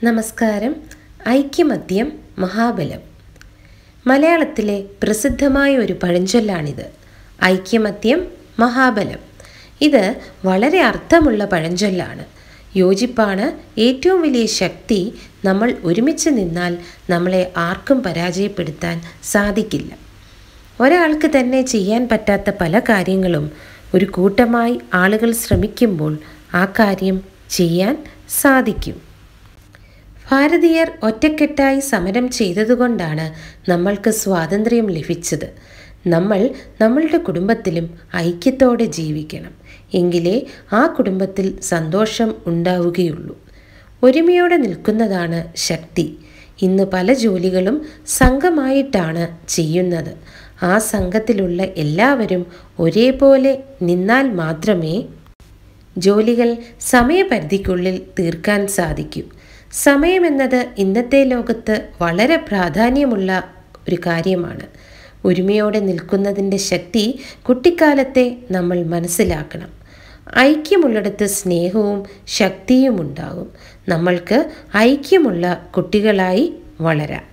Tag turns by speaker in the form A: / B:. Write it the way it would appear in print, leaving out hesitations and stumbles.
A: നമസ്കാരം. ഐക്യമത്യം മഹാബലം. മലയാളത്തിലെ പ്രസിദ്ധമായ ഒരു പഴഞ്ചൊല്ലാണിത്. ഐക്യമത്യം മഹാബലം. ഇത് വളരെ അർത്ഥമുള്ള പഴഞ്ചൊല്ലാണ്. യോജിപ്പാണ് ഏറ്റവും വലിയ ശക്തി. നമ്മൾ ഒരുമിച്ച് നിന്നാൽ നമ്മളെ ആർക്കും പരാജയപ്പെടുത്താൻ സാധിക്കില്ല. ഒരാൾക്ക് തന്നെ ചെയ്യാൻ പറ്റാത്ത പല കാര്യങ്ങളും ഒരു കൂട്ടമായി ആളുകൾ ശ്രമിക്കുമ്പോൾ ആ കാര്യം ചെയ്യാൻ സാധിക്കും. ഭാരതീയർ ഒറ്റക്കെട്ടായി സമരം ചെയ്തതുകൊണ്ടാണ് നമ്മൾക്ക് സ്വാതന്ത്ര്യം ലഭിച്ചത്. നമ്മൾ നമ്മളുടെ കുടുംബത്തിലും ഐക്യത്തോടെ ജീവിക്കണം. എങ്കിലേ ആ കുടുംബത്തിൽ സന്തോഷം ഉണ്ടാവുകയുള്ളൂ. ഒരുമയോടെ നിൽക്കുന്നതാണ് ശക്തി. ഇന്ന് പല ജോലികളും സംഘമായിട്ടാണ് ചെയ്യുന്നത്. ആ സംഘത്തിലുള്ള എല്ലാവരും ഒരേപോലെ നിന്നാൽ മാത്രമേ ജോലികൾ സമയപരിധിക്കുള്ളിൽ തീർക്കാൻ സാധിക്കൂ. സമയമെന്നത് ഇന്നത്തെ ലോകത്ത് വളരെ പ്രാധാന്യമുള്ള ഒരു കാര്യമാണ്. ഒരുമയോടെ നിൽക്കുന്നതിൻ്റെ ശക്തി കുട്ടിക്കാലത്തെ നമ്മൾ മനസ്സിലാക്കണം. ഐക്യമുള്ളിടത്ത് സ്നേഹവും ശക്തിയും ഉണ്ടാകും. നമ്മൾക്ക് ഐക്യമുള്ള കുട്ടികളായി വളരാം.